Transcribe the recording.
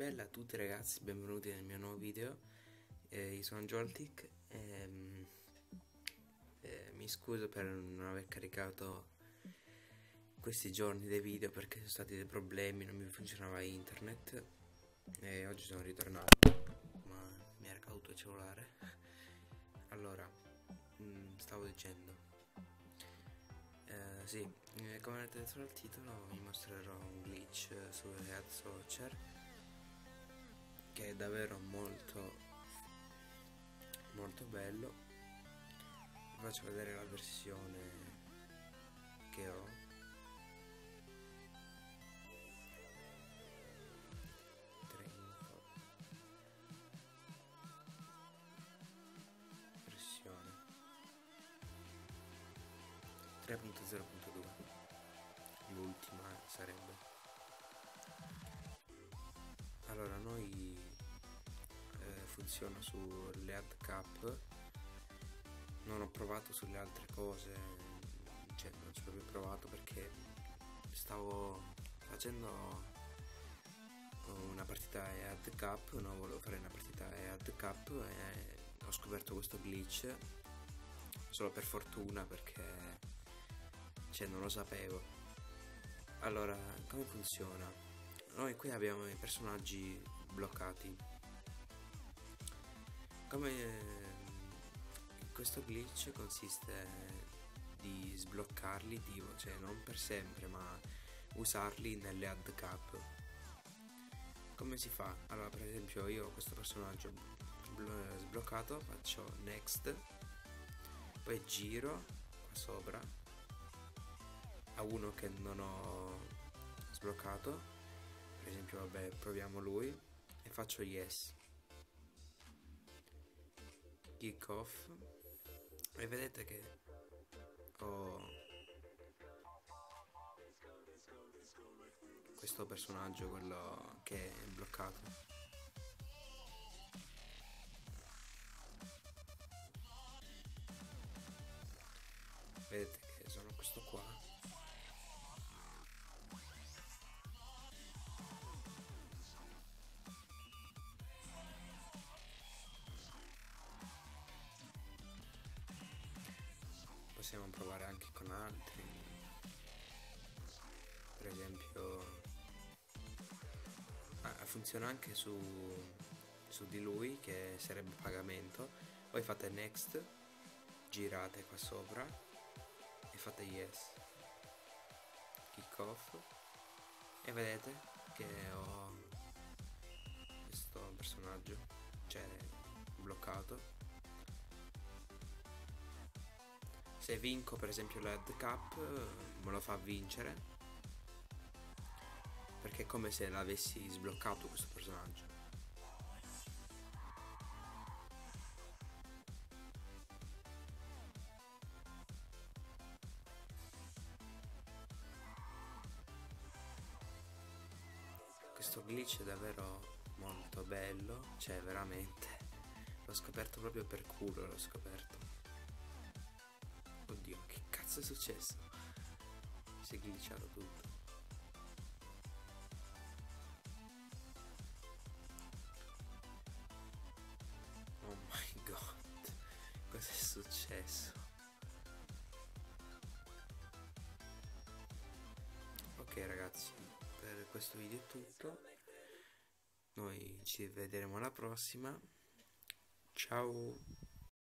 Bella a tutti ragazzi, benvenuti nel mio nuovo video. Io sono Joltik e mi scuso per non aver caricato questi giorni dei video perché sono stati dei problemi, non mi funzionava internet e oggi sono ritornato, ma mi era caduto il cellulare. Allora, stavo dicendo, sì, come avete detto dal titolo vi mostrerò un glitch su Head Searcher che è davvero molto bello. Vi faccio vedere la versione che ho. Versione 3.0.2, l'ultima sarebbe. Allora, funziona sulle ad cap. Non ho provato sulle altre cose, cioè non ci ho proprio provato perché stavo facendo una partita ad cap, no, volevo fare una partita ad cap e ho scoperto questo glitch solo per fortuna perché non lo sapevo. Allora, come funziona? Noi qui abbiamo i personaggi bloccati. Questo glitch consiste di sbloccarli, cioè non per sempre, ma usarli nelle ad cap. Come si fa? Allora, per esempio, io ho questo personaggio sbloccato, faccio next, poi giro qua sopra a uno che non ho sbloccato, per esempio, vabbè, proviamo lui e faccio yes, kick off, e vedete che ho questo personaggio, quello che è bloccato. Vedete che sono questo qua. Possiamo provare anche con altri, per esempio funziona anche su di lui, che sarebbe pagamento. Poi fate next, girate qua sopra e fate yes, kick off, e vedete che ho questo personaggio, cioè bloccato. Se vinco per esempio l'Head Cup me lo fa vincere, perché è come se l'avessi sbloccato questo personaggio. Questo glitch è davvero molto bello, cioè veramente l'ho scoperto proprio per culo, l'ho scoperto. Oddio, che cazzo è successo? Si è glitchato tutto. Oh my god, cosa è successo? Ok ragazzi, per questo video è tutto. Noi ci vedremo alla prossima. Ciao.